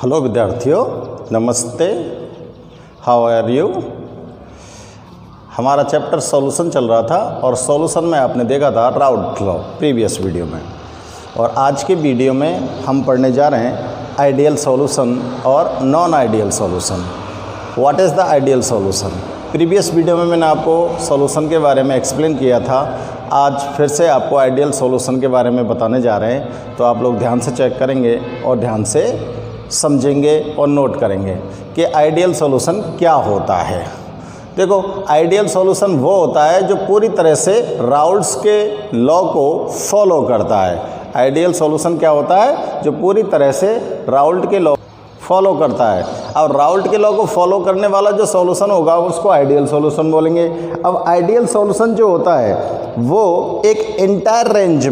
Hello विद्यार्थियों, नमस्ते। How are you. हमारा चैप्टर सॉल्यूशन चल रहा था और सॉल्यूशन में आपने देखा था राउट लॉ प्रीवियस वीडियो में, और आज के वीडियो में हम पढ़ने जा रहे हैं आइडियल सॉल्यूशन और non ideal solution. What is the ideal solution. Previous video में मैंने आपको सॉल्यूशन के बारे में एक्सप्लेन किया था। आज फिर से आपको आइडियल सॉल्यूशन के बारे में बताने जा रहे हैं, तो आप लोग ध्यान से चेक करेंगे और ध्यान से समझेंगे और नोट करेंगे कि आइडियल सॉल्यूशन क्या होता है। देखो, आइडियल सॉल्यूशन वो होता है जो पूरी तरह से राउल्ट्स के लॉ को फॉलो करता है। आइडियल सॉल्यूशन क्या होता है? जो पूरी तरह से राउल्ट के लॉ फॉलो करता है। और राउल्ट के लॉ को फॉलो करने वाला जो सॉल्यूशन होगा उसको आइडियल सॉल्यूशन बोलेंगे। अब आइडियल सॉल्यूशन जो होता है वो एक इंटायर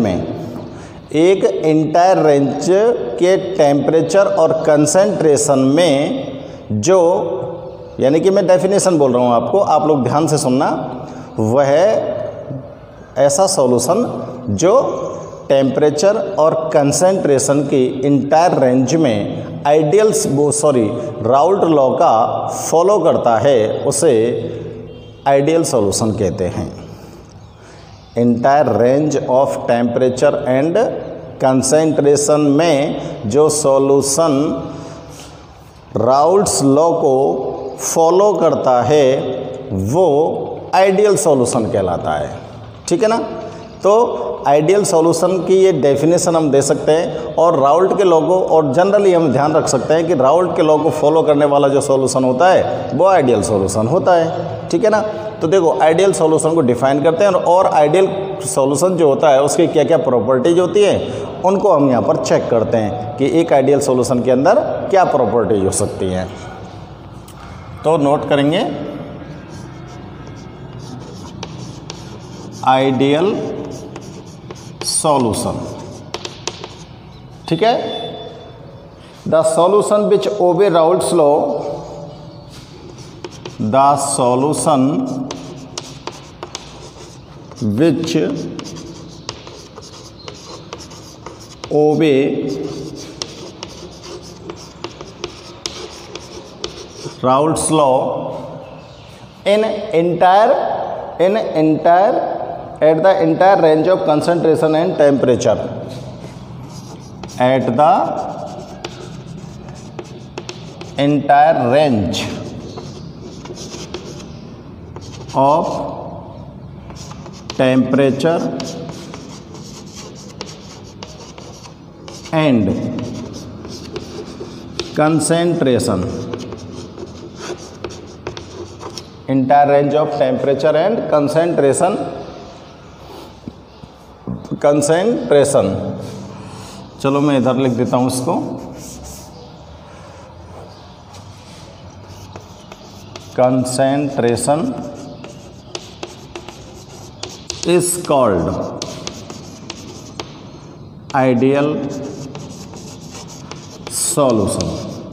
रेंज के टेम्परेचर और कंसंट्रेशन में जो, यानी कि मैं डेफिनेशन बोल रहा हूँ आपको, आप लोग ध्यान से सुनना, वह ऐसा सॉल्यूशन जो टेम्परेचर और कंसंट्रेशन की इंटायर रेंज में राउल्ट लॉ का फॉलो करता है, उसे आइडियल सॉल्यूशन कहते हैं। Entire range of temperature and concentration में जो सॉल्यूशन राउल्ट्स लॉ को फॉलो करता है वो आइडियल सॉल्यूशन कहलाता है। ठीक है ना। तो आइडियल सॉल्यूशन की ये डेफिनेशन हम दे सकते हैं, और राउल्ट के लॉ को, और जनरली हम ध्यान रख सकते हैं कि राउल्ट के लॉ को फॉलो करने वाला जो सॉल्यूशन होता है वो आइडियल सॉल्यूशन होता है। ठीक है ना। तो देखो, आइडियल सॉल्यूशन को डिफाइन करते हैं, और आइडियल सॉल्यूशन जो होता है उसकी क्या क्या प्रॉपर्टीज होती है उनको हम यहाँ पर चेक करते हैं कि एक आइडियल सॉल्यूशन के अंदर क्या प्रॉपर्टीज हो सकती हैं। तो नोट करेंगे, आइडियल सॉल्यूशन। ठीक है। The solution which obey Raoult's law, the solution which obey Raoult's law in entire at the entire range of concentration and temperature, at the entire range of temperature and concentration, entire range of temperature and concentration, चलो मैं इधर लिख देता हूँ इसको, concentration is called ideal solution।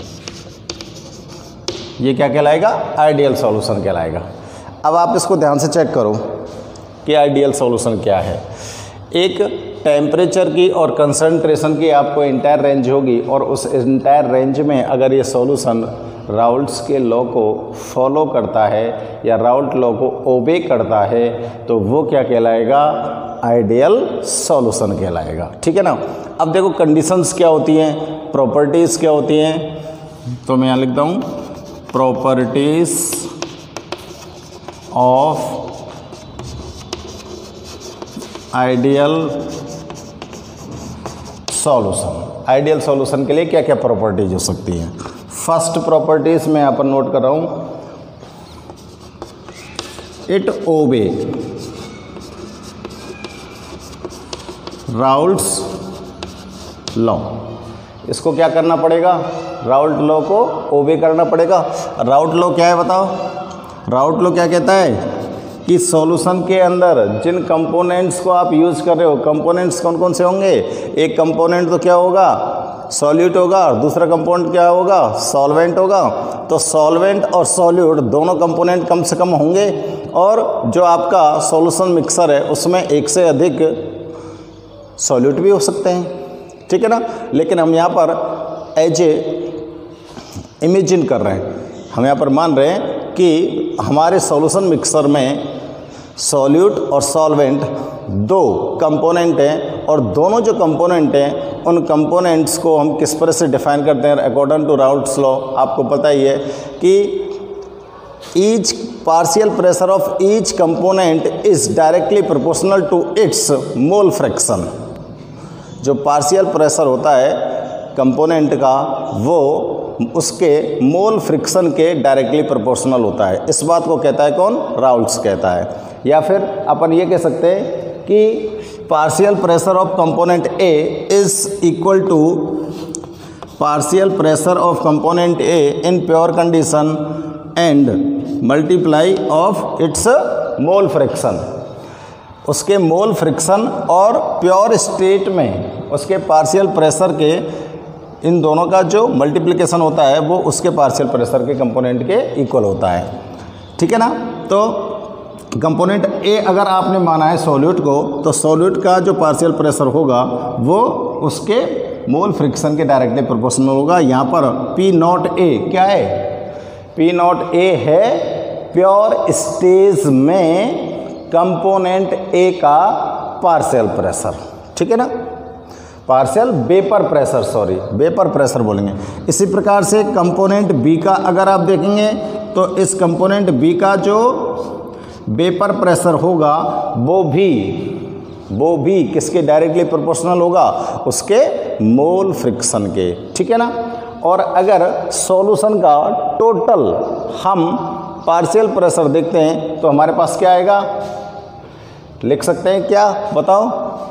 ये क्या कहलाएगा? आइडियल सॉल्यूशन कहलाएगा। अब आप इसको ध्यान से चेक करो कि आइडियल सॉल्यूशन क्या है। एक टेम्परेचर की और कंसंट्रेशन की आपको इंटायर रेंज होगी, और उस इंटायर रेंज में अगर ये सॉल्यूशन राउल्ट्स के लॉ को फॉलो करता है या राउल्ट लॉ को ओबे करता है, तो वो क्या कहलाएगा? आइडियल सॉल्यूशन कहलाएगा। ठीक है ना। अब देखो, कंडीशंस क्या होती हैं, प्रॉपर्टीज़ क्या होती हैं, तो मैं यहाँ लिखता हूँ, properties of ideal solution. Ideal solution के लिए क्या क्या प्रॉपर्टीज हो सकती हैं। फर्स्ट प्रॉपर्टीज मैं यहाँ पर नोट कर रहा हूँ, इट ओबे राउल्ट्स लॉ। इसको क्या करना पड़ेगा? राउल्ट लॉ को ओबे करना पड़ेगा। राउल्ट लॉ क्या है बताओ? राउल्ट लॉ क्या कहता है कि सॉल्यूशन के अंदर जिन कंपोनेंट्स को आप यूज़ कर रहे हो, कंपोनेंट्स कौन कौन से होंगे? एक कंपोनेंट तो क्या होगा? सॉल्यूट होगा, और दूसरा कंपोनेंट क्या होगा? सॉल्वेंट होगा। तो सॉल्वेंट और सॉल्यूट दोनों कंपोनेंट कम से कम होंगे, और जो आपका सॉल्यूशन मिक्सर है उसमें एक से अधिक सॉल्यूट भी हो सकते हैं। ठीक है ना। लेकिन हम यहाँ पर एज ए इमेजिन कर रहे हैं, हम यहाँ पर मान रहे हैं कि हमारे सॉल्यूशन मिक्सर में सॉल्यूट और सॉल्वेंट दो कंपोनेंट हैं और दोनों जो कंपोनेंट हैं उन कंपोनेंट्स को हम किस तरह से डिफाइन करते हैं अकॉर्डिंग टू राउट्स लॉ। आपको पता ही है कि each partial pressure of each component is directly proportional to its mole fraction. जो पार्शियल प्रेशर होता है कंपोनेंट का वो उसके मोल फ्रिक्शन के डायरेक्टली प्रोपोर्शनल होता है। इस बात को कहता है कौन? राउल्ट्स कहता है। या फिर अपन ये कह सकते हैं कि partial pressure of component A is equal to partial pressure of component A in pure condition and multiply of its mole fraction. उसके मोल फ्रिक्शन और प्योर स्टेट में उसके पार्शियल प्रेशर के इन दोनों का जो मल्टीप्लिकेशन होता है वो उसके पार्शियल प्रेशर के कंपोनेंट के इक्वल होता है। ठीक है ना। तो कंपोनेंट ए अगर आपने माना है सॉल्यूट को, तो सॉल्यूट का जो पार्शियल प्रेशर होगा वो उसके मोल फ्रिक्शन के डायरेक्टली प्रोपोर्शनल होगा। यहाँ पर पी नॉट ए क्या है? पी नॉट ए है प्योर स्टेज में कंपोनेंट ए का पार्शियल प्रेशर। ठीक है ना। Partial vapour pressure, sorry vapour pressure बोलेंगे। इसी प्रकार से कंपोनेंट बी का अगर आप देखेंगे तो इस कंपोनेंट बी का जो वेपर प्रेशर होगा वो भी किसके डायरेक्टली प्रोपोर्शनल होगा? उसके मोल फ्रिक्शन के। ठीक है ना। और अगर सॉल्यूशन का टोटल हम पार्शियल प्रेशर देखते हैं तो हमारे पास क्या आएगा? लिख सकते हैं क्या? बताओ।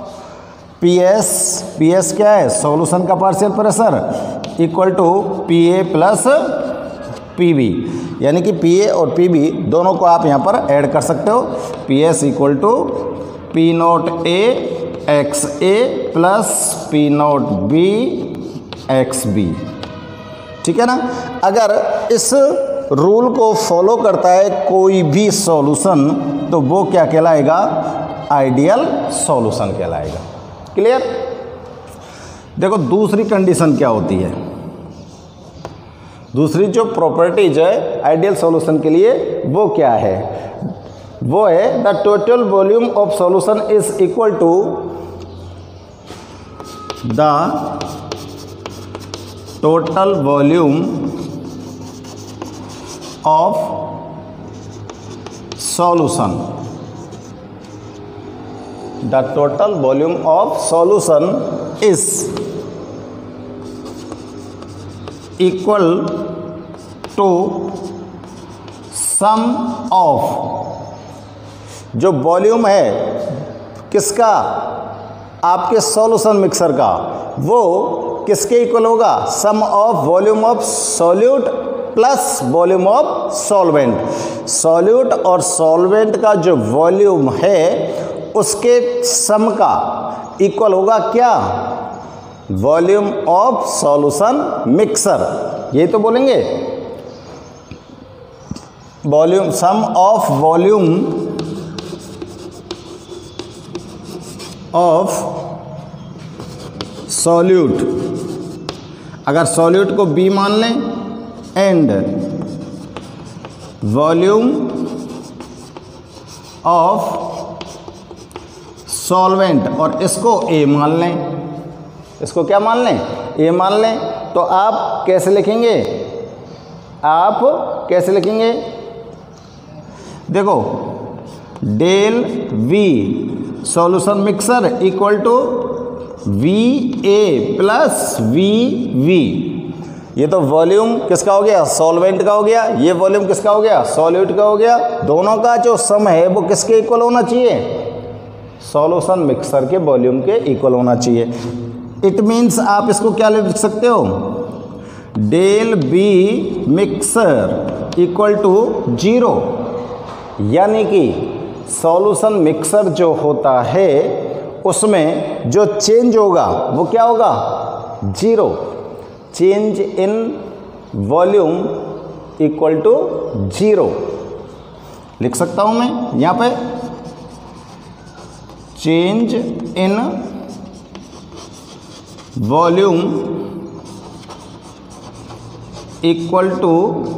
पीएस क्या है? सॉल्यूशन का partial pressure equal to PA plus PB, यानी कि पीए और पीबी दोनों को आप यहाँ पर ऐड कर सकते हो। PS equal to P not A X A plus P not B X B. ठीक है ना। अगर इस रूल को फॉलो करता है कोई भी सॉल्यूशन तो वो क्या कहलाएगा? आइडियल सॉल्यूशन कहलाएगा। क्लियर। देखो दूसरी कंडीशन क्या होती है, दूसरी जो प्रॉपर्टीज है आइडियल सॉल्यूशन के लिए वो क्या है? वो है the total volume of solution is equal to the total volume of solution. The total volume of solution is equal to sum of, जो वॉल्यूम है किसका? आपके सॉल्यूशन मिक्सर का, वो किसके इक्वल होगा? Sum of volume of solute plus volume of solvent. Solute और solvent का जो वॉल्यूम है उसके सम का इक्वल होगा क्या? Volume of solution mixer. ये तो बोलेंगे volume, sum of volume of solute, अगर सॉल्यूट को बी मान लें, एंड वॉल्यूम ऑफ सॉल्वेंट, और इसको ए मान लें। इसको क्या मान लें? ए मान लें। तो आप कैसे लिखेंगे? आप कैसे लिखेंगे? देखो del V solution mixer equal to V A plus V V. ये तो वॉल्यूम किसका हो गया? सॉल्वेंट का हो गया। ये वॉल्यूम किसका हो गया? सॉल्यूट का हो गया। दोनों का जो सम है वो किसके इक्वल होना चाहिए? सॉल्यूशन मिक्सर के वॉल्यूम के इक्वल होना चाहिए। इट मीन्स आप इसको क्या लिख सकते हो? Del B mixer equal to 0, यानी कि सॉल्यूशन मिक्सर जो होता है उसमें जो चेंज होगा वो क्या होगा? 0। Change in volume equal to 0 लिख सकता हूं मैं यहाँ पे। Change in volume equal to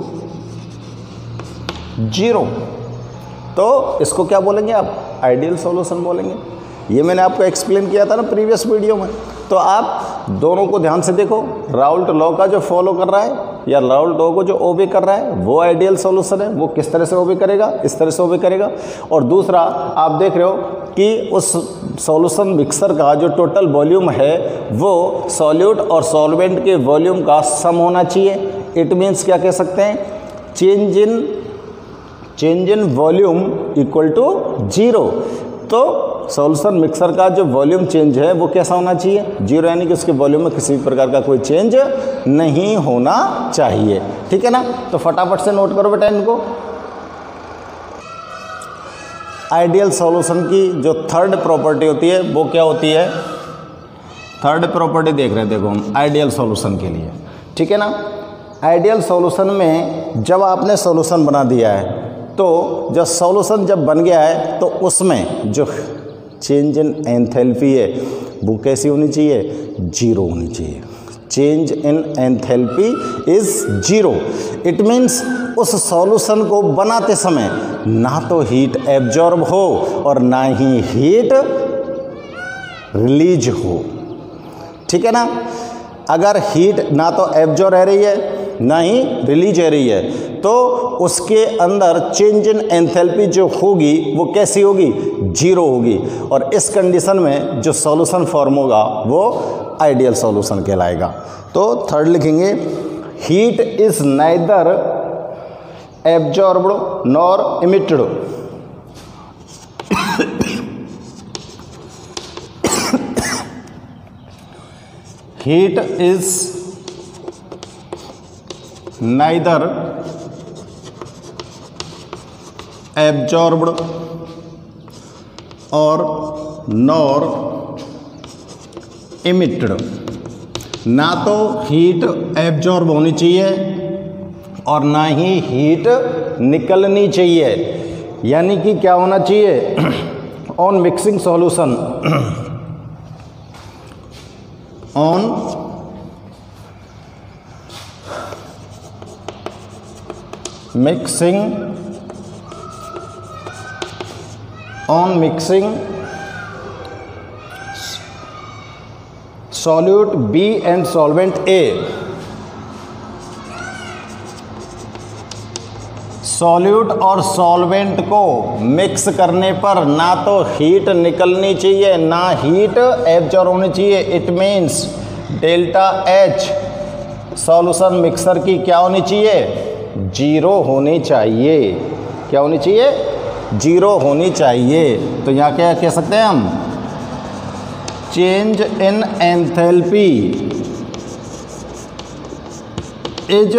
0, तो इसको क्या बोलेंगे आप? आइडियल सॉल्यूशन बोलेंगे। ये मैंने आपको एक्सप्लेन किया था ना प्रीवियस वीडियो में। तो आप दोनों को ध्यान से देखो, राउल्ट लॉ का जो फॉलो कर रहा है या राउल्ट लॉ को जो ओबे कर रहा है वो आइडियल सॉल्यूशन है। वो किस तरह से ओबे करेगा? इस तरह से ओबे करेगा। और दूसरा आप देख रहे हो कि उस सॉल्यूशन मिक्सर का जो टोटल वॉल्यूम है वो सॉल्यूट और सॉल्वेंट के वॉल्यूम का सम होना चाहिए। इट मीन्स क्या कह सकते हैं? Change in volume equal to 0। तो सॉल्यूशन मिक्सर का जो वॉल्यूम चेंज है वो कैसा होना चाहिए? 0, यानी कि उसके वॉल्यूम में किसी भी प्रकार का कोई चेंज नहीं होना चाहिए। ठीक है ना? तो फटाफट से नोट करो बेटा इनको। आइडियल सॉल्यूशन की जो थर्ड प्रॉपर्टी होती है वो क्या होती है? थर्ड प्रॉपर्टी देख रहे हैं, देखो हम आइडियल सॉल्यूशन के लिए। ठीक है ना? आइडियल सॉल्यूशन में जब आपने सॉल्यूशन बना दिया है तो जब सॉल्यूशन जब बन गया है तो उसमें जो चेंज इन एंथैल्पी है वो कैसी होनी चाहिए? 0 होनी चाहिए। Change in enthalpy is 0। It means उस सॉल्यूशन को बनाते समय ना तो हीट एब्जॉर्ब हो और ना ही हीट रिलीज हो। ठीक है ना? अगर हीट ना तो एब्जॉर्ब रह रही है ना ही रिलीज हो रही है तो उसके अंदर चेंज इन एंथैल्पी जो होगी वो कैसी होगी? 0 होगी। और इस कंडीशन में जो सॉल्यूशन फॉर्म होगा वो आइडियल सॉल्यूशन कहलाएगा। तो थर्ड लिखेंगे, heat is neither absorbed nor emitted. Heat is neither absorbed और नॉर इमिटेड। ना तो हीट एब्जॉर्ब होनी चाहिए और ना ही हीट निकलनी चाहिए। यानी कि क्या होना चाहिए? On mixing solution, on mixing solute B and solvent A, solute और सॉल्वेंट को मिक्स करने पर ना तो हीट निकलनी चाहिए ना हीट एब्जॉर्ब होनी चाहिए। It means delta H solution mixer की क्या होनी चाहिए? 0 होनी चाहिए। क्या होनी चाहिए? 0 होनी चाहिए। तो यहाँ क्या कह सकते हैं हम? Change in enthalpy is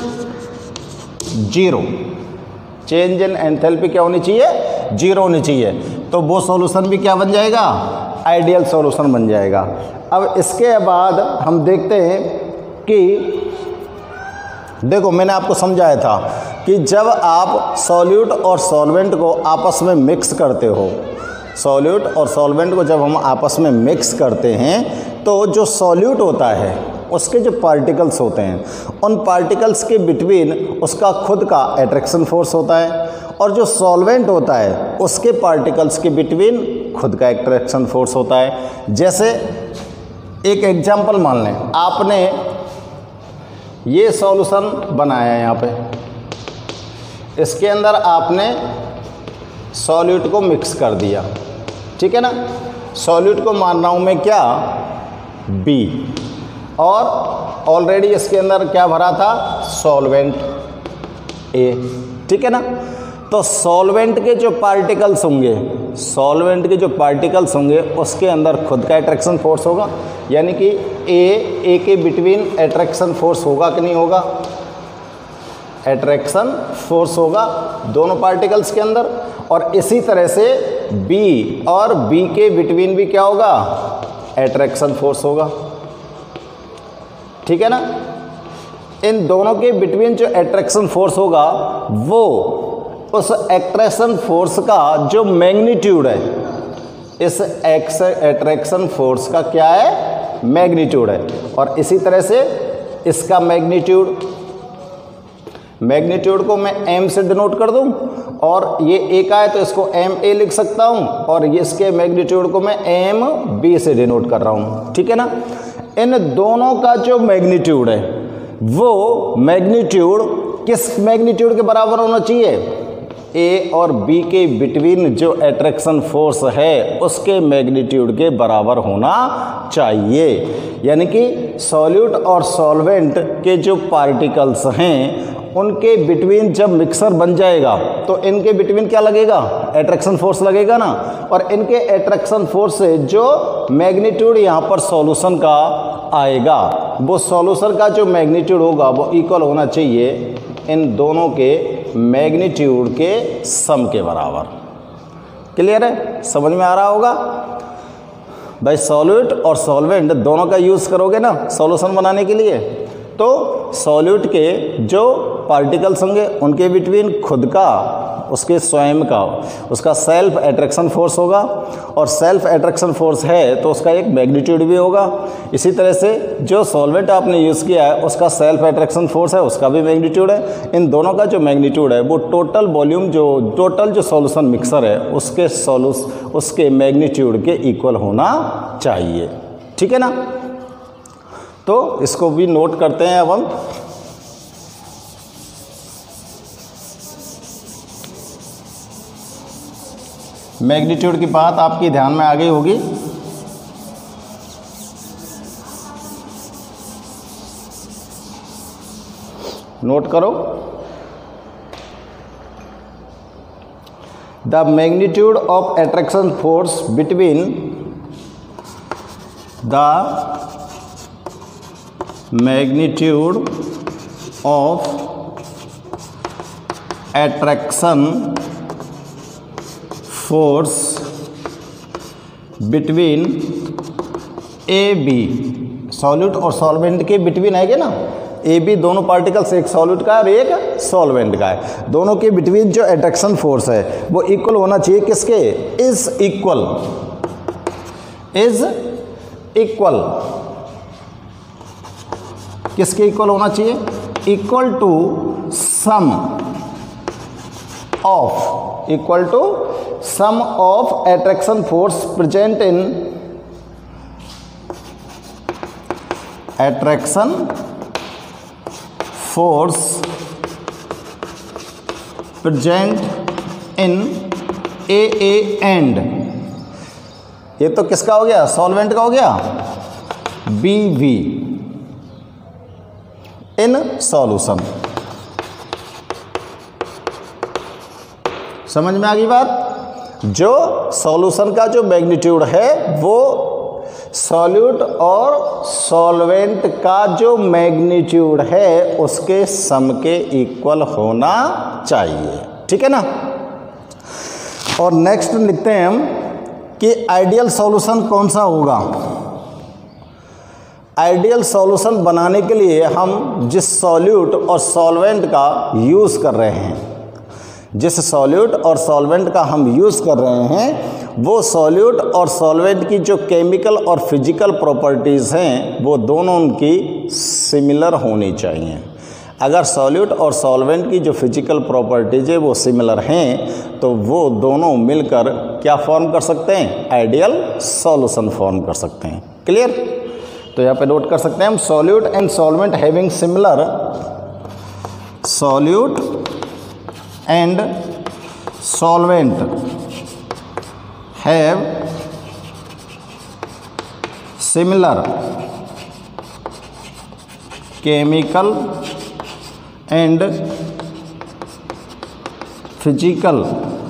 0। Change in enthalpy क्या होनी चाहिए? 0 होनी चाहिए। तो वो सॉल्यूशन भी क्या बन जाएगा? आइडियल सॉल्यूशन बन जाएगा। अब इसके बाद हम देखते हैं कि देखो मैंने आपको समझाया था कि जब आप सॉल्यूट और सॉल्वेंट को आपस में मिक्स करते हो, सॉल्यूट और सॉल्वेंट को जब हम आपस में मिक्स करते हैं तो जो सॉल्यूट होता है उसके जो पार्टिकल्स होते हैं उन पार्टिकल्स के बिटवीन उसका खुद का अट्रैक्शन फोर्स होता है और जो सॉल्वेंट होता है उसके पार्टिकल्स के बिटवीन खुद का अट्रैक्शन फोर्स होता है। जैसे एक एग्जांपल मान लें, आपने ये सॉल्यूशन बनाया है, यहाँ पे इसके अंदर आपने सॉल्यूट को मिक्स कर दिया। ठीक है ना? सॉल्यूट को मान रहा हूँ मैं क्या? B, और ऑलरेडी इसके अंदर क्या भरा था? Solvent A। ठीक है ना? तो सॉल्वेंट के जो पार्टिकल्स होंगे, सॉल्वेंट के जो पार्टिकल्स होंगे उसके अंदर खुद का अट्रैक्शन फोर्स होगा। यानी कि A के बिटवीन अट्रैक्शन फोर्स होगा कि नहीं होगा? अट्रैक्शन फोर्स होगा दोनों पार्टिकल्स के अंदर। और इसी तरह से B और B के बिटवीन भी क्या होगा? अट्रैक्शन फोर्स होगा। ठीक है ना? इन दोनों के बिटवीन जो अट्रैक्शन फोर्स होगा वो उस अट्रैक्शन फोर्स का जो मैग्नीट्यूड है, इस अट्रैक्शन फोर्स का क्या है? मैग्नीट्यूड है। और इसी तरह से इसका मैग्नीट्यूड मैग्नीट्यूड को मैं m से डिनोट कर दूं, और ये a का है तो इसको ma लिख सकता हूं, और ये इसके मैग्नीट्यूड को मैं mb से डिनोट कर रहा हूं, ठीक है ना। इन दोनों का जो मैग्नीट्यूड है वो मैग्नीट्यूड किस मैग्नीट्यूड के बराबर होना चाहिए, ए और बी के बिटवीन जो अट्रैक्शन फोर्स है उसके मैग्नीट्यूड के बराबर होना चाहिए। यानी कि सॉल्यूट और सॉल्वेंट के जो पार्टिकल्स हैं उनके बिटवीन जब मिक्सर बन जाएगा तो इनके बिटवीन क्या लगेगा, अट्रैक्शन फोर्स लगेगा ना, और इनके अट्रैक्शन फोर्स से जो मैग्नीट्यूड यहाँ पर सॉल्यूशन का आएगा वो सॉल्यूशन का जो मैग्नीट्यूड होगा वो इक्वल होना चाहिए इन दोनों के मैग्नीट्यूड के सम के बराबर। क्लियर है, समझ में आ रहा होगा भाई। सॉल्यूट और सॉल्वेंट दोनों का यूज़ करोगे ना सॉल्यूशन बनाने के लिए, तो सॉल्यूट के जो पार्टिकल्स होंगे उनके बिटवीन खुद का, उसके स्वयं का, उसका सेल्फ अट्रैक्शन फोर्स होगा, और सेल्फ अट्रैक्शन फोर्स है तो उसका एक मैग्नीट्यूड भी होगा। इसी तरह से जो सॉल्वेंट आपने यूज़ किया है उसका सेल्फ अट्रैक्शन फोर्स है, उसका भी मैग्नीट्यूड है। इन दोनों का जो मैग्नीट्यूड है वो टोटल वॉल्यूम जो सॉल्यूशन मिक्सर है उसके मैग्नीट्यूड के इक्वल होना चाहिए, ठीक है ना। तो इसको भी नोट करते हैं अब हम। मैग्नीट्यूड की बात आपकी ध्यान में आ गई होगी। नोट करो, the magnitude of attraction force between the magnitude of attraction force between A B, solute और सॉल्वेंट के बिटवीन है ना, ए बी दोनों पार्टिकल्स, एक सॉल्यूट का और एक सॉल्वेंट का है, दोनों के बिटवीन जो अट्रैक्शन फोर्स है वो इक्वल होना चाहिए किसके, इज इक्वल किसके इक्वल होना चाहिए, equal to sum of attraction force present in attraction force present in A and, ये तो किसका हो गया, सॉल्वेंट का हो गया, बी वी इन सॉल्यूशन। समझ में आ गई बात। जो सॉल्यूशन का जो मैग्नीट्यूड है वो सॉल्यूट और सॉल्वेंट का जो मैग्नीट्यूड है उसके सम के इक्वल होना चाहिए, ठीक है ना। और नेक्स्ट लिखते हैं हम कि आइडियल सॉल्यूशन कौन सा होगा। आइडियल सॉल्यूशन बनाने के लिए हम जिस सॉल्यूट और सॉल्वेंट का यूज़ कर रहे हैं, जिस सॉल्यूट और सॉल्वेंट का हम यूज़ कर रहे हैं वो सॉल्यूट और सॉल्वेंट की जो केमिकल और फिजिकल प्रॉपर्टीज़ हैं वो दोनों उनकी सिमिलर होनी चाहिए। अगर सॉल्यूट और सॉल्वेंट की जो फिजिकल प्रॉपर्टीज़ है वो सिमिलर हैं तो वो दोनों मिलकर क्या फॉर्म कर सकते हैं, आइडियल सॉल्यूशन फॉर्म कर सकते हैं। क्लियर। तो यहाँ पे नोट कर सकते हैं हम, solute and solvent having similar, solute and solvent have similar chemical and physical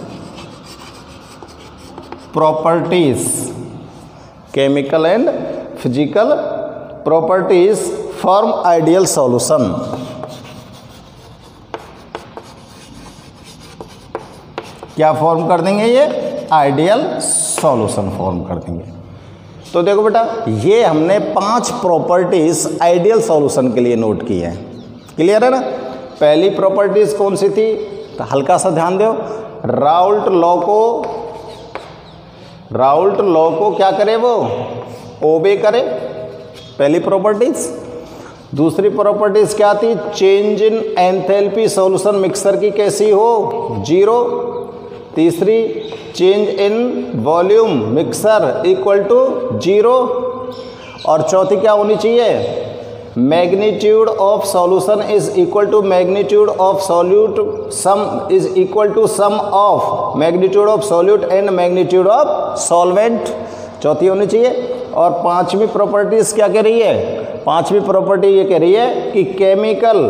properties, chemical and physical properties form ideal solution. क्या फॉर्म कर देंगे, ये आइडियल सॉल्यूशन फॉर्म कर देंगे। तो देखो बेटा, ये हमने 5 प्रॉपर्टीज आइडियल सॉल्यूशन के लिए नोट की है। क्लियर है ना। पहली प्रॉपर्टीज कौन सी थी, तो हल्का सा ध्यान दो, राउल्ट लॉ को क्या करे, वो ओबे करे, पहली प्रॉपर्टीज। दूसरी प्रॉपर्टीज क्या थी, change in enthalpy solution mixer की कैसी हो, 0। तीसरी, change in volume mixer equal to 0। और चौथी क्या होनी चाहिए, magnitude of solution is equal to magnitude of solute sum is equal to sum of magnitude of solute and magnitude of solvent, चौथी होनी चाहिए। और पांचवी प्रॉपर्टीज क्या कह रही है, पांचवी प्रॉपर्टी ये कह रही है कि केमिकल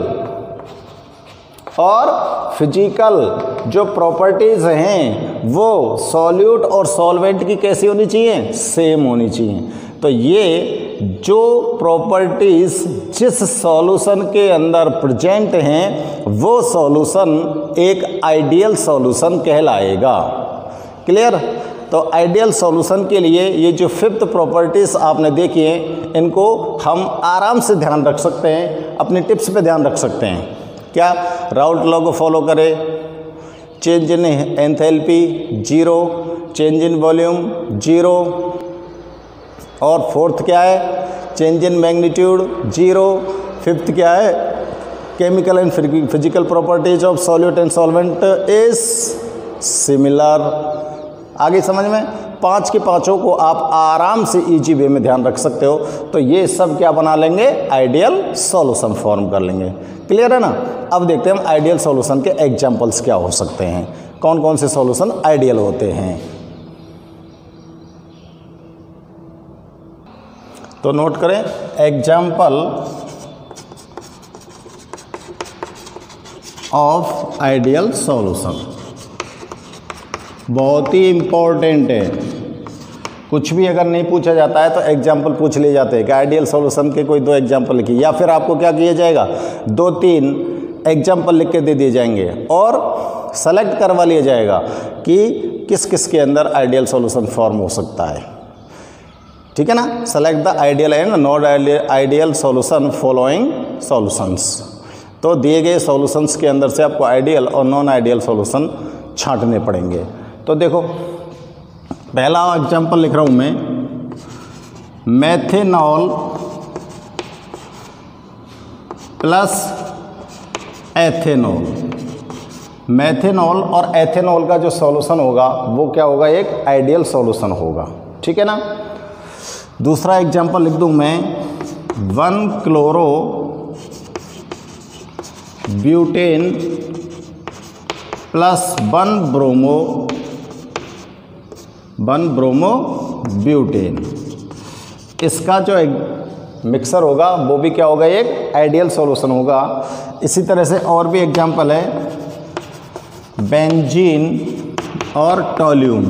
और फिजिकल जो प्रॉपर्टीज हैं वो सॉल्यूट और सॉल्वेंट की कैसी होनी चाहिए, सेम होनी चाहिए। तो ये जो प्रॉपर्टीज जिस सॉल्यूशन के अंदर प्रेजेंट हैं वो सॉल्यूशन एक आइडियल सॉल्यूशन कहलाएगा। क्लियर। तो आइडियल सॉल्यूशन के लिए ये जो फिफ्थ प्रॉपर्टीज आपने देखी हैं इनको हम आराम से ध्यान रख सकते हैं, अपनी टिप्स पे ध्यान रख सकते हैं। क्या, राउल्ट लॉ को फॉलो करें, change in enthalpy 0, change in volume 0, और फोर्थ क्या है, चेंज इन मैग्नीट्यूड 0। फिफ्थ क्या है, chemical and physical properties of solute and solvent is similar. आगे समझ में, पांच के पांचों को आप आराम से इजी वे में ध्यान रख सकते हो। तो ये सब क्या बना लेंगे, आइडियल सॉल्यूशन फॉर्म कर लेंगे। क्लियर है ना। अब देखते हैं हम आइडियल सॉल्यूशन के एग्जांपल्स क्या हो सकते हैं, कौन कौन से सॉल्यूशन आइडियल होते हैं। तो नोट करें, एग्जाम्पल ऑफ आइडियल सॉल्यूशन बहुत ही इम्पोर्टेंट है। कुछ भी अगर नहीं पूछा जाता है तो एग्जाम्पल पूछ लिए जाते हैं कि आइडियल सॉल्यूशन के कोई 2 एग्जाम्पल लिखिए, या फिर आपको क्या किया जाएगा, 2-3 एग्जाम्पल लिख के दे दिए जाएंगे और सेलेक्ट करवा लिया जाएगा कि किस किस के अंदर आइडियल सॉल्यूशन फॉर्म हो सकता है। ठीक है ना। Select the ideal and non ideal solution following solutions. तो दिए गए सॉल्यूशंस के अंदर से आपको आइडियल और नॉन आइडियल सॉल्यूशन छांटने पड़ेंगे। तो देखो, पहला एग्जांपल लिख रहा हूं मैं, मेथेनॉल प्लस एथेनॉल। मेथेनॉल और एथेनॉल का जो सॉल्यूशन होगा वो क्या होगा, एक आइडियल सॉल्यूशन होगा। ठीक है ना। दूसरा एग्जांपल लिख दूं मैं, 1 chloro butane plus 1 bromo butane. इसका जो मिक्सर होगा वो भी क्या होगा, एक आइडियल सॉल्यूशन होगा। इसी तरह से और भी एग्जांपल है, बेंजीन और टोल्यून।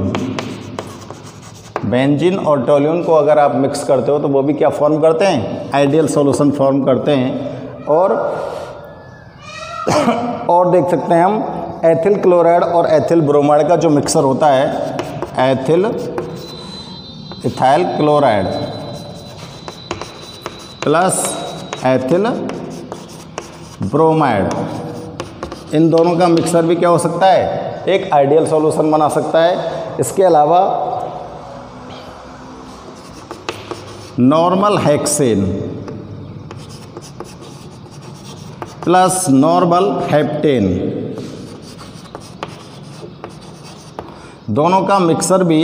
बेंजीन और टोल्यून को अगर आप मिक्स करते हो तो वो भी क्या फॉर्म करते हैं, आइडियल सॉल्यूशन फॉर्म करते हैं। और देख सकते हैं हम एथिल क्लोराइड और एथिल ब्रोमाइड का जो मिक्सर होता है, ethyl chloride plus ethyl bromide, इन दोनों का मिक्सर भी क्या हो सकता है, एक आइडियल सॉल्यूशन बना सकता है। इसके अलावा normal hexane plus normal heptane, दोनों का मिक्सर भी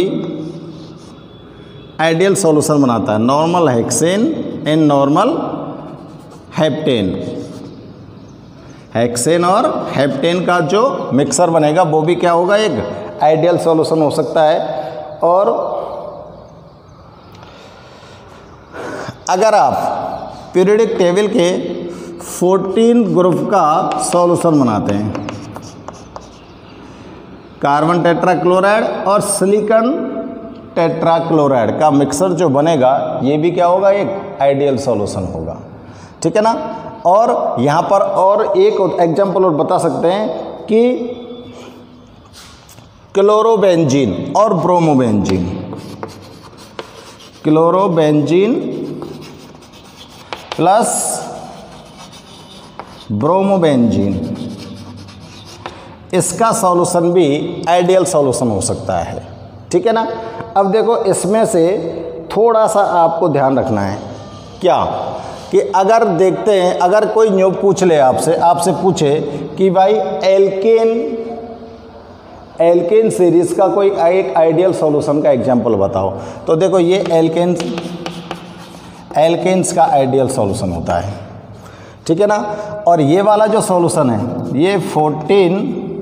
आइडियल सॉल्यूशन बनाता है। Normal hexane and normal heptane, hexane और हेप्टेन का जो मिक्सर बनेगा वो भी क्या होगा, एक आइडियल सॉल्यूशन हो सकता है। और अगर आप पीरियोडिक टेबल के 14 ग्रुप का सॉल्यूशन बनाते हैं, कार्बन टेट्राक्लोराइड और सिलिकॉन टेट्राक्लोराइड का मिक्सर जो बनेगा ये भी क्या होगा, एक आइडियल सॉल्यूशन होगा। ठीक है ना। और यहाँ पर और एक एग्जांपल और बता सकते हैं कि क्लोरोबेंजीन और ब्रोमोबेंजीन, क्लोरोबेंजीन प्लस ब्रोमोबेंजीन, इसका सॉल्यूशन भी आइडियल सॉल्यूशन हो सकता है। ठीक है ना। अब देखो, इसमें से थोड़ा सा आपको ध्यान रखना है क्या, कि अगर देखते हैं, अगर कोई न्यू पूछ ले आपसे पूछे कि भाई एल्केन सीरीज का कोई एक आइडियल सॉल्यूशन का एग्जांपल बताओ, तो देखो ये एल्केन्स का आइडियल सॉल्यूशन होता है, ठीक है ना। और ये वाला जो सॉल्यूशन है ये 14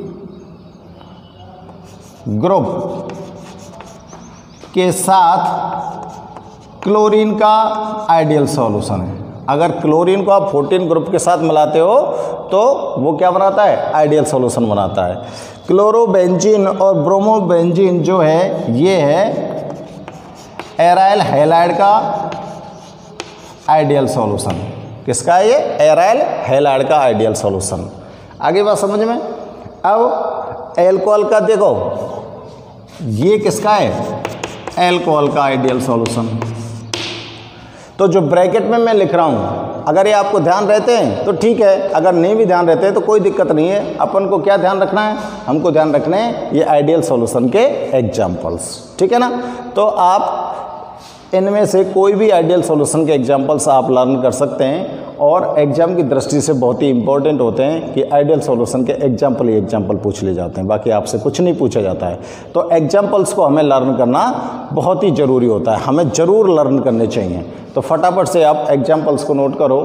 ग्रुप के साथ क्लोरीन का आइडियल सॉल्यूशन है। अगर क्लोरीन को आप 14 ग्रुप के साथ मिलाते हो तो वो क्या बनाता है, आइडियल सॉल्यूशन बनाता है। क्लोरोबेंजीन और ब्रोमोबेंजीन जो है ये है एराइल हैलाइड का आइडियल सॉल्यूशन। किसका है ये, एराइल हैलाइड का आइडियल सॉल्यूशन। आगे बात समझ में। अब एल्कोहल का देखो, ये किसका है, एल्कोहल का आइडियल सॉल्यूशन। तो जो ब्रैकेट में मैं लिख रहा हूँ, अगर ये आपको ध्यान रहते हैं तो ठीक है, अगर नहीं भी ध्यान रहते हैं तो कोई दिक्कत नहीं है। अपन को क्या ध्यान रखना है, हमको ध्यान रखने हैं ये आइडियल सॉल्यूशन के एग्जाम्पल्स, ठीक है ना। तो आप इनमें से कोई भी आइडियल सॉल्यूशन के एग्जाम्पल्स आप लर्न कर सकते हैं और एग्जाम की दृष्टि से बहुत ही इंपॉर्टेंट होते हैं कि आइडियल सॉल्यूशन के एग्जाम्पल ही एग्जाम्पल पूछ ले जाते हैं, बाकी आपसे कुछ नहीं पूछा जाता है। तो एग्जाम्पल्स को हमें लर्न करना बहुत ही ज़रूरी होता है, हमें ज़रूर लर्न करने चाहिए। तो फटाफट से आप एग्जाम्पल्स को नोट करो।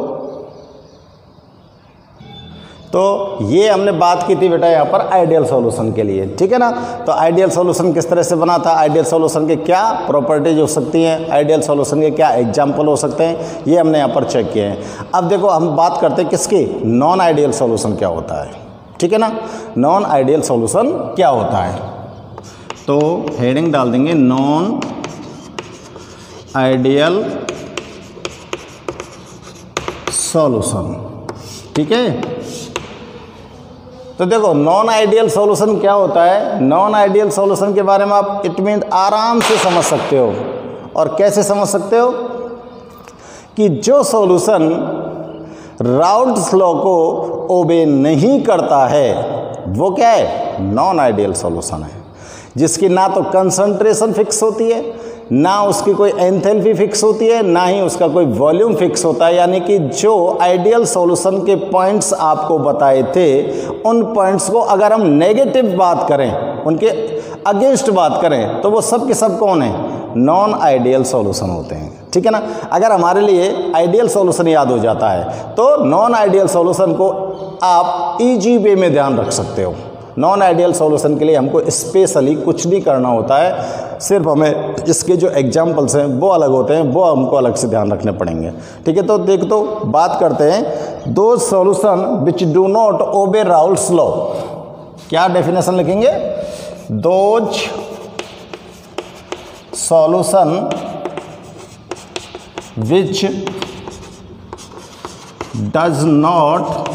तो ये हमने बात की थी बेटा यहाँ पर आइडियल सॉल्यूशन के लिए, ठीक है ना। तो आइडियल सॉल्यूशन किस तरह से बना था, आइडियल सॉल्यूशन के क्या प्रॉपर्टीज हो सकती हैं, आइडियल सॉल्यूशन के क्या एग्जाम्पल हो सकते हैं, ये हमने यहाँ पर चेक किए हैं। अब देखो हम बात करते हैं किसकी, नॉन आइडियल सॉल्यूशन क्या होता है, ठीक है ना। नॉन आइडियल सॉल्यूशन क्या होता है, तो हेडिंग डाल देंगे नॉन आइडियल सॉल्यूशन, ठीक है। तो देखो नॉन आइडियल सॉल्यूशन क्या होता है, नॉन आइडियल सॉल्यूशन के बारे में आप इट मीन आराम से समझ सकते हो। और कैसे समझ सकते हो, कि जो सॉल्यूशन राउल्ट्स लॉ को ओबे नहीं करता है वो क्या है, नॉन आइडियल सॉल्यूशन है। जिसकी ना तो कंसंट्रेशन फिक्स होती है, ना उसकी कोई एंथैल्पी फिक्स होती है, ना ही उसका कोई वॉल्यूम फिक्स होता है। यानी कि जो आइडियल सॉल्यूशन के पॉइंट्स आपको बताए थे, उन पॉइंट्स को अगर हम नेगेटिव बात करें, उनके अगेंस्ट बात करें, तो वो सब के सब कौन है, नॉन आइडियल सॉल्यूशन होते हैं, ठीक है ना। अगर हमारे लिए आइडियल सॉल्यूशन याद हो जाता है तो नॉन आइडियल सॉल्यूशन को आप ईजी वे में ध्यान रख सकते हो। नॉन आइडियल सॉल्यूशन के लिए हमको स्पेशली कुछ नहीं करना होता है, सिर्फ हमें इसके जो एग्जाम्पल्स हैं वो अलग होते हैं, वो हमको अलग से ध्यान रखने पड़ेंगे, ठीक है। तो देख तो बात करते हैं, दो solution which do not obey Raoult's law. क्या डेफिनेशन लिखेंगे, those solution which does not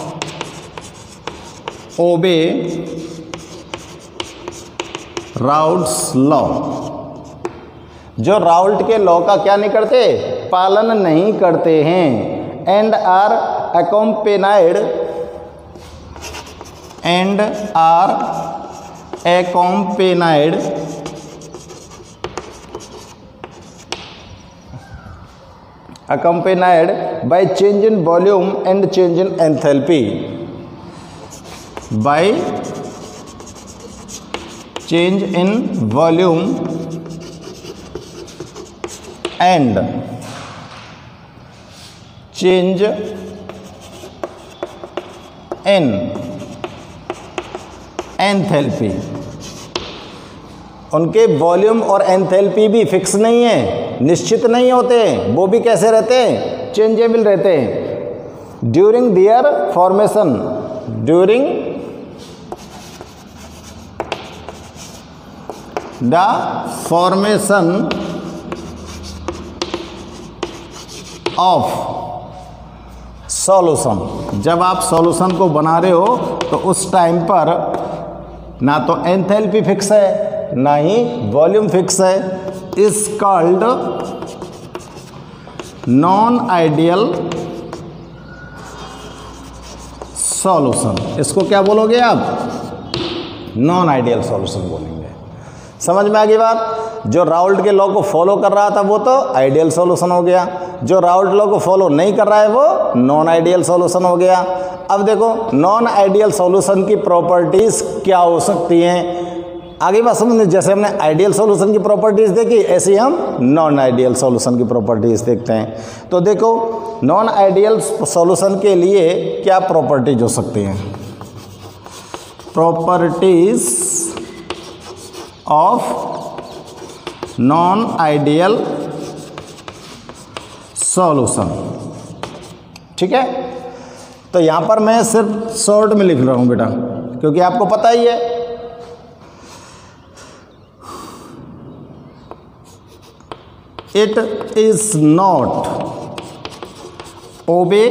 obey Raoult's law. जो राउल्ट के लॉ का क्या नहीं करते, पालन नहीं करते हैं। And are accompanied by change in volume and change in enthalpy, by change in volume and change in enthalpy. उनके वॉल्यूम और एंथैल्पी भी फिक्स नहीं है, निश्चित नहीं होते हैं, वो भी कैसे रहते हैं, चेंजेबल रहते हैं। During their formation, during the formation of solution. जब आप सॉल्यूशन को बना रहे हो तो उस टाइम पर ना तो एंथैल्पी फिक्स है ना ही वॉल्यूम फिक्स है। Is called non ideal solution. इसको क्या बोलोगे आप, नॉन आइडियल सॉल्यूशन बोलेंगे। समझ में आ गई बात। जो राउल्ट के लॉ को फॉलो कर रहा था वो तो आइडियल सॉल्यूशन हो गया, जो राउल्ट लॉ को फॉलो नहीं कर रहा है वो नॉन आइडियल सॉल्यूशन हो गया। अब देखो नॉन आइडियल सॉल्यूशन की प्रॉपर्टीज क्या हो सकती हैं, आगे बात समझने, जैसे हमने आइडियल सॉल्यूशन की प्रॉपर्टीज देखी ऐसे हम नॉन आइडियल सॉल्यूशन की प्रॉपर्टीज देखते हैं। तो देखो नॉन आइडियल सॉल्यूशन के लिए क्या प्रॉपर्टीज हो सकती हैं, properties of non ideal solution. ठीक है, तो यहां पर मैं सिर्फ शॉर्ट में लिख रहा हूं बेटा, क्योंकि आपको पता ही है it is not obey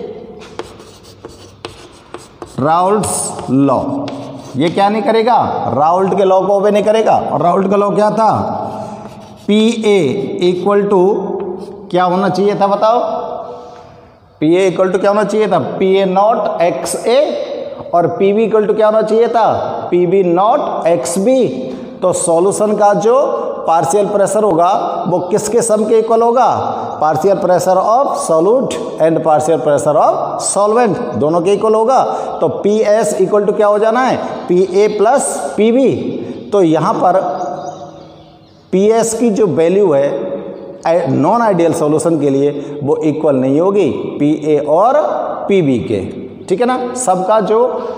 Raoult's law. ये क्या नहीं करेगा, राउल्ट के लॉ को ओबे नहीं करेगा। और राउल्ट का लॉ क्या था, पी ए इक्वल टू क्या होना चाहिए था बताओ, पी ए इक्वल टू क्या होना चाहिए था, P A naught X A, और पी बी इक्वल टू क्या होना चाहिए था, P B naught X B. तो सॉल्यूशन का जो पार्शियल प्रेशर होगा वो किसके सम के इक्वल होगा, partial pressure of solute and partial pressure of solvent, दोनों के इक्वल होगा। तो पी एस इक्वल टू क्या हो जाना है, P A plus P B. तो यहाँ पर पी एस की जो वैल्यू है नॉन आइडियल सॉल्यूशन के लिए वो इक्वल नहीं होगी पी ए और पी बी के। ठीक है ना, सबका जो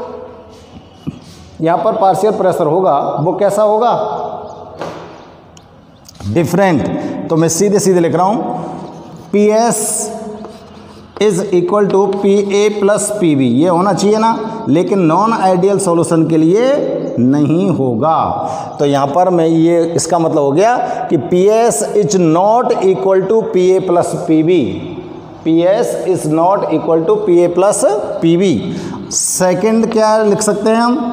यहाँ पर पार्शियल प्रेशर होगा वो कैसा होगा, डिफरेंट। तो मैं सीधे सीधे लिख रहा हूँ P S is equal to P A plus P B, ये होना चाहिए ना, लेकिन नॉन आइडियल सॉल्यूशन के लिए नहीं होगा। तो यहाँ पर मैं ये इसका मतलब हो गया कि P S is not equal to P A plus P B, P S is not equal to P A plus P B. Second क्या लिख सकते हैं हम,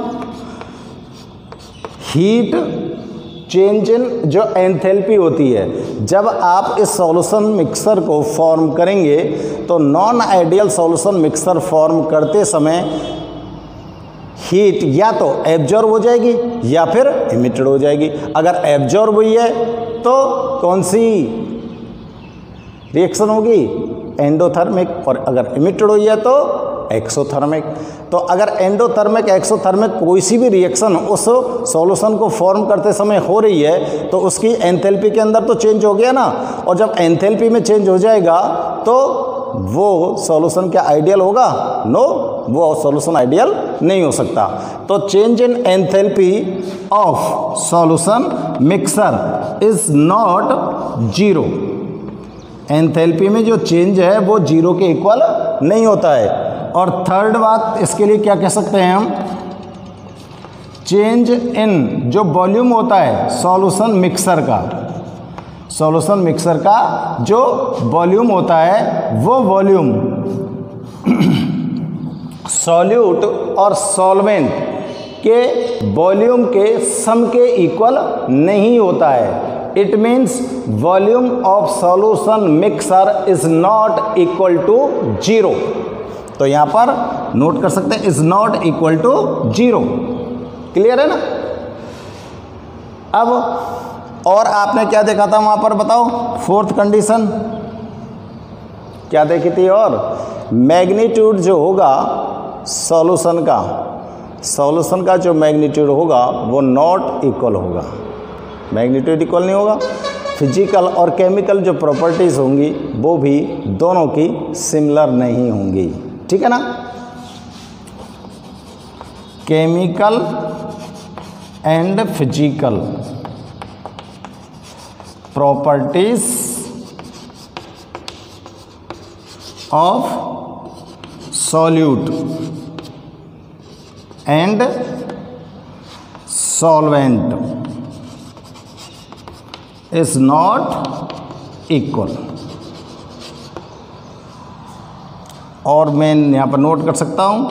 हीट चेंज इन जो एंथैल्पी होती है, जब आप इस सॉल्यूशन मिक्सर को फॉर्म करेंगे तो non ideal solution mixer form करते समय हीट या तो एब्जॉर्ब हो जाएगी या फिर इमिटेड हो जाएगी। अगर एब्जॉर्ब हुई है तो कौन सी रिएक्शन होगी, एंडोथर्मिक, और अगर इमिटेड हुई है तो एक्सोथर्मिक। तो अगर एंडोथर्मिक एक्सोथर्मिक कोई सी भी रिएक्शन उस सॉल्यूशन को फॉर्म करते समय हो रही है तो उसकी एंथैल्पी के अंदर तो चेंज हो गया ना, और जब एंथैल्पी में चेंज हो जाएगा तो वो सॉल्यूशन क्या आइडियल होगा, नो, वो सॉल्यूशन आइडियल नहीं हो सकता। तो change in enthalpy of solution mixer is not zero, enthalpy में जो चेंज है वो जीरो के इक्वल नहीं होता है। और थर्ड बात इसके लिए क्या कह सकते हैं हम, चेंज इन जो वॉल्यूम होता है सॉल्यूशन मिक्सर का, सॉल्यूशन मिक्सर का जो वॉल्यूम होता है वो वॉल्यूम सॉल्यूट और सॉल्वेंट के वॉल्यूम के सम के इक्वल नहीं होता है। It means volume of solution mixer is not equal to zero. तो यहां पर नोट कर सकते हैं is not equal to zero. Clear है ना। अब और आपने क्या देखा था वहां पर बताओ, फोर्थ कंडीशन क्या देखी थी, और मैग्नीट्यूड जो होगा सॉल्यूशन का जो मैग्नीट्यूड होगा वो नॉट इक्वल होगा, मैग्नीट्यूड इक्वल नहीं होगा। फिजिकल और केमिकल जो प्रॉपर्टीज़ होंगी वो भी दोनों की सिमिलर नहीं होंगी। ठीक है ना, chemical and physical properties of solute and solvent is not equal. और मैं यहाँ पर नोट कर सकता हूँ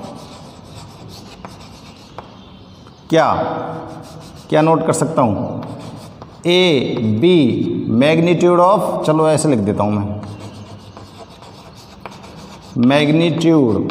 क्या नोट कर सकता हूँ, ए बी मैग्नीट्यूड ऑफ, चलो ऐसे लिख देता हूँ मैं, magnitude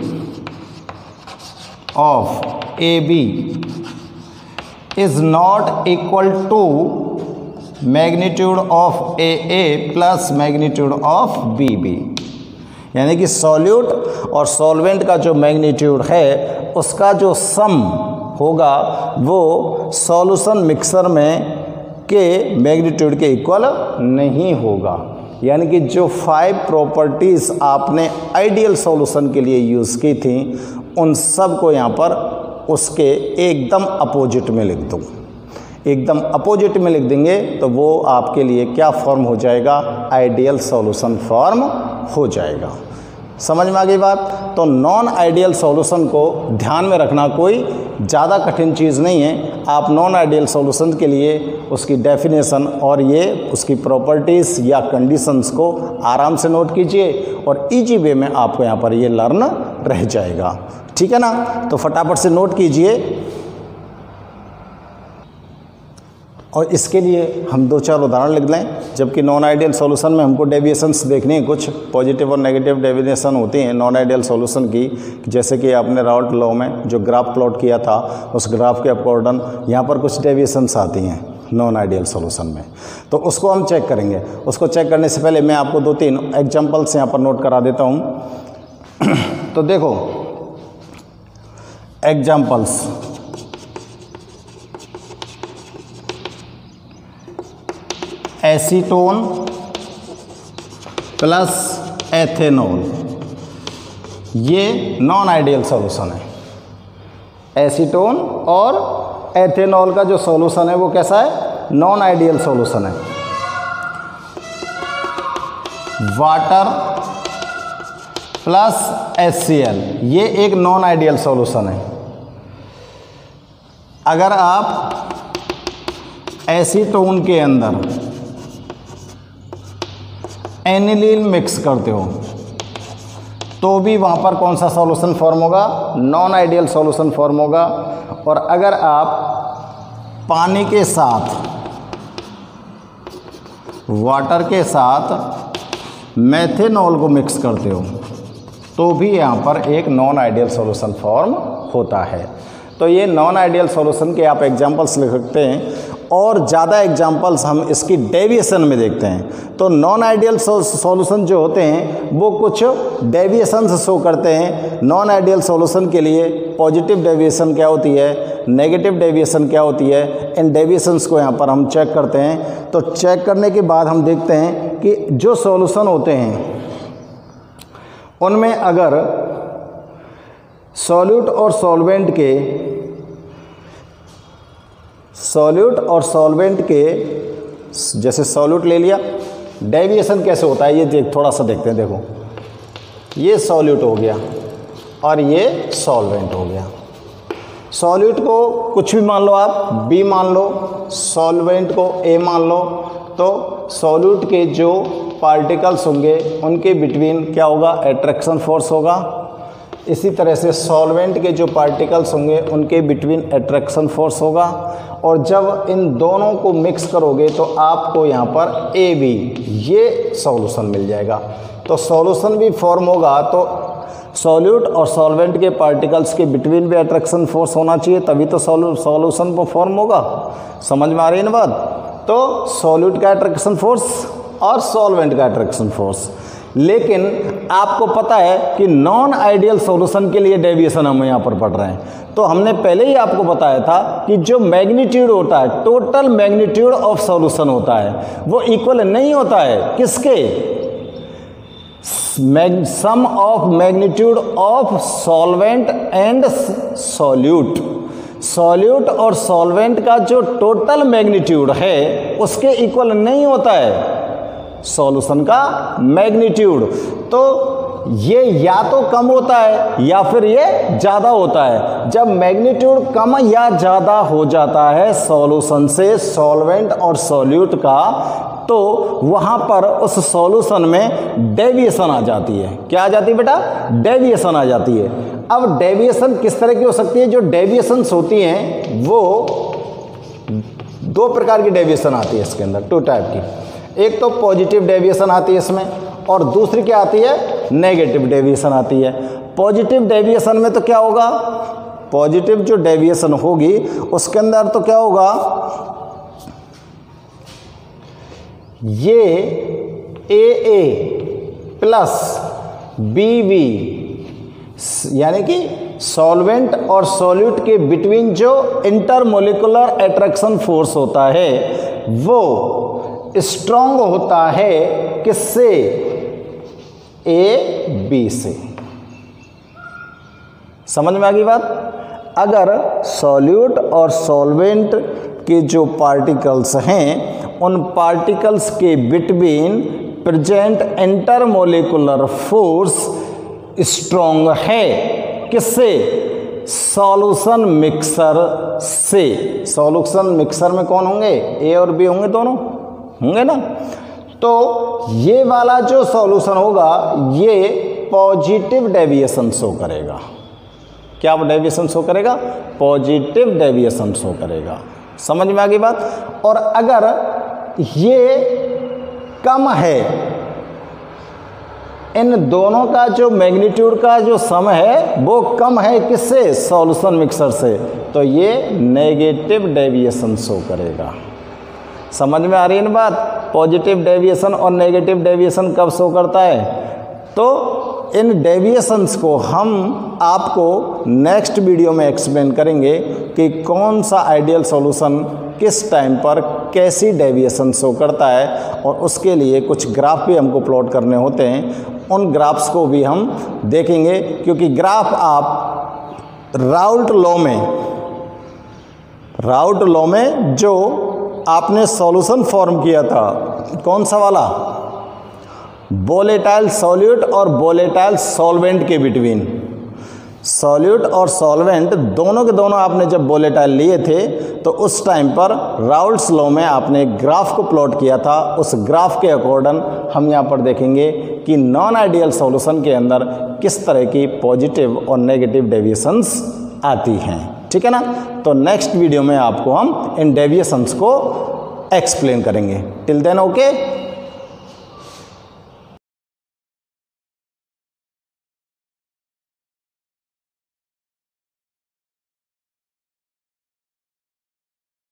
of A B is not equal to magnitude of A plus magnitude of B. यानी कि सॉल्यूट और सॉल्वेंट का जो मैग्नीट्यूड है उसका जो सम होगा वो सॉल्यूशन मिक्सर में के मैग्नीट्यूड के इक्वल नहीं होगा। यानी कि जो 5 प्रॉपर्टीज़ आपने आइडियल सॉल्यूशन के लिए यूज़ की थी उन सब को यहाँ पर उसके एकदम अपोजिट में लिख दूँ। एकदम अपोजिट में लिख देंगे तो वो आपके लिए क्या फॉर्म हो जाएगा, आइडियल सॉल्यूशन फॉर्म हो जाएगा। समझ में आ गई बात। तो नॉन आइडियल सॉल्यूशन को ध्यान में रखना कोई ज़्यादा कठिन चीज़ नहीं है। आप नॉन आइडियल सॉल्यूशन के लिए उसकी डेफिनेशन और ये उसकी प्रॉपर्टीज़ या कंडीशंस को आराम से नोट कीजिए और इजी वे में आपको यहाँ पर ये लर्न रह जाएगा। ठीक है ना, तो फटाफट से नोट कीजिए। और इसके लिए हम 2-4 उदाहरण लिख लें। जबकि नॉन आइडियल सॉल्यूशन में हमको डेविएशंस देखनी है, कुछ पॉजिटिव और नेगेटिव डेविएशन होती हैं नॉन आइडियल सॉल्यूशन की। जैसे कि आपने राउट लॉ में जो ग्राफ प्लॉट किया था उस ग्राफ के अकॉर्डिंग यहाँ पर कुछ डेविएशंस आती हैं नॉन आइडियल सॉल्यूशन में, तो उसको हम चेक करेंगे। उसको चेक करने से पहले मैं आपको 2-3 एग्जाम्पल्स यहाँ पर नोट करा देता हूँ। तो देखो एग्जाम्पल्स, एसीटोन प्लस एथेनॉल, ये नॉन आइडियल सॉल्यूशन है। एसीटोन और एथेनॉल का जो सॉल्यूशन है वो कैसा है, नॉन आइडियल सॉल्यूशन है। वाटर प्लस HCl, ये एक नॉन आइडियल सॉल्यूशन है। अगर आप एसीटोन के अंदर एनिलीन मिक्स करते हो तो भी वहाँ पर कौन सा सॉल्यूशन फॉर्म होगा, नॉन आइडियल सॉल्यूशन फॉर्म होगा। और अगर आप पानी के साथ, वाटर के साथ मेथेनॉल को मिक्स करते हो तो भी यहाँ पर एक नॉन आइडियल सॉल्यूशन फॉर्म होता है। तो ये नॉन आइडियल सॉल्यूशन के आप एग्जांपल्स लिख सकते हैं। और ज़्यादा एग्जांपल्स हम इसकी डेविएशन में देखते हैं। तो नॉन आइडियल सॉल्यूशन जो होते हैं वो कुछ डेविएशंस शो करते हैं। नॉन आइडियल सॉल्यूशन के लिए पॉजिटिव डेविएशन क्या होती है, नेगेटिव डेविएशन क्या होती है, इन डेविएशंस को यहाँ पर हम चेक करते हैं। तो चेक करने के बाद हम देखते हैं कि जो सॉल्यूशन होते हैं उनमें अगर सॉल्यूट और सॉल्वेंट के जैसे सॉल्यूट ले लिया, डेविएशन कैसे होता है ये थोड़ा सा देखते हैं। देखो ये सॉल्यूट हो गया और ये सॉल्वेंट हो गया। सॉल्यूट को कुछ भी मान लो, आप B मान लो, सॉल्वेंट को A मान लो। तो सॉल्यूट के जो पार्टिकल्स होंगे उनके बिटवीन क्या होगा, अट्रैक्शन फोर्स होगा। इसी तरह से सॉल्वेंट के जो पार्टिकल्स होंगे उनके बिटवीन अट्रैक्शन फोर्स होगा। और जब इन दोनों को मिक्स करोगे तो आपको यहाँ पर AB ये सॉल्यूशन मिल जाएगा। तो सॉल्यूशन भी फॉर्म होगा तो सॉल्यूट और सॉल्वेंट के पार्टिकल्स के बिटवीन भी अट्रैक्शन फोर्स होना चाहिए, तभी तो सॉल्यूशन को फॉर्म होगा। समझ में आ रही है ना बात। तो सॉल्यूट का अट्रैक्शन फोर्स और सॉल्वेंट का अट्रैक्शन फोर्स। लेकिन आपको पता है कि नॉन आइडियल सॉल्यूशन के लिए डेविएशन हम यहाँ पर पढ़ रहे हैं। तो हमने पहले ही आपको बताया था कि जो मैग्नीट्यूड होता है, टोटल मैग्नीट्यूड ऑफ सॉल्यूशन होता है, वो इक्वल नहीं होता है किसके, sum of magnitude of solvent and solute. Solute और सॉल्वेंट का जो टोटल मैग्नीट्यूड है उसके इक्वल नहीं होता है सॉल्यूशन का मैग्नीट्यूड। तो ये या तो कम होता है या फिर ये ज़्यादा होता है। जब मैग्नीट्यूड कम या ज़्यादा हो जाता है सॉल्यूशन से सॉल्वेंट और सॉल्यूट का, तो वहाँ पर उस सॉल्यूशन में डेविएशन आ जाती है। क्या आ जाती है बेटा, डेविएशन आ जाती है। अब डेविएशन किस तरह की हो सकती है, जो डेविएशंस होती हैं वो 2 प्रकार की डेविएशन आती है इसके अंदर, 2 टाइप की। एक तो पॉजिटिव डेविएशन आती है इसमें और दूसरी क्या आती है, नेगेटिव डेविएशन आती है। पॉजिटिव डेविएशन में तो क्या होगा, पॉजिटिव जो डेविएशन होगी उसके अंदर तो क्या होगा, ये AA प्लस BB यानी कि सॉल्वेंट और सॉल्यूट के बिटवीन जो इंटरमोलिकुलर अट्रैक्शन फोर्स होता है वो स्ट्रॉन्ग होता है किससे? AB से। समझ में आ गई बात? अगर सॉल्यूट और सॉल्वेंट के जो पार्टिकल्स हैं उन पार्टिकल्स के between present intermolecular force strong है किससे? सॉल्यूशन मिक्सर से। सॉल्यूशन मिक्सर में कौन होंगे? ए और बी होंगे, दोनों होंगे ना। तो ये वाला जो सॉल्यूशन होगा ये पॉजिटिव डेविएशन शो करेगा। क्या डेविएशन शो करेगा? पॉजिटिव डेविएशन शो करेगा। समझ में आ गई बात? और अगर ये कम है, इन दोनों का जो मैग्नीट्यूड का जो सम है वो कम है किससे? सॉल्यूशन मिक्सर से, तो ये नेगेटिव डेविएशन शो करेगा। समझ में आ रही है ना बात? पॉजिटिव डेविएशन और नेगेटिव डेविएशन कब शो करता है? तो इन डेविएशंस को हम आपको नेक्स्ट वीडियो में एक्सप्लेन करेंगे कि कौन सा आइडियल सॉल्यूशन किस टाइम पर कैसी डेविएशन शो करता है, और उसके लिए कुछ ग्राफ भी हमको प्लॉट करने होते हैं। उन ग्राफ्स को भी हम देखेंगे, क्योंकि ग्राफ आप राउल्ट लॉ में जो आपने सॉल्यूशन फॉर्म किया था, कौन सा वाला? वोलेटाइल सॉल्यूट और वोलेटाइल सॉल्वेंट के बिटवीन। सॉल्यूट और सॉल्वेंट दोनों के दोनों आपने जब वोलेटाइल लिए थे तो उस टाइम पर राउल्ट्स लॉ में आपने ग्राफ को प्लॉट किया था। उस ग्राफ के अकॉर्डिंग हम यहाँ पर देखेंगे कि नॉन आइडियल सॉल्यूशन के अंदर किस तरह की पॉजिटिव और नेगेटिव डेविएशंस आती हैं। ठीक है ना? तो नेक्स्ट वीडियो में आपको हम इन डेविएशंस को एक्सप्लेन करेंगे। Till then okay.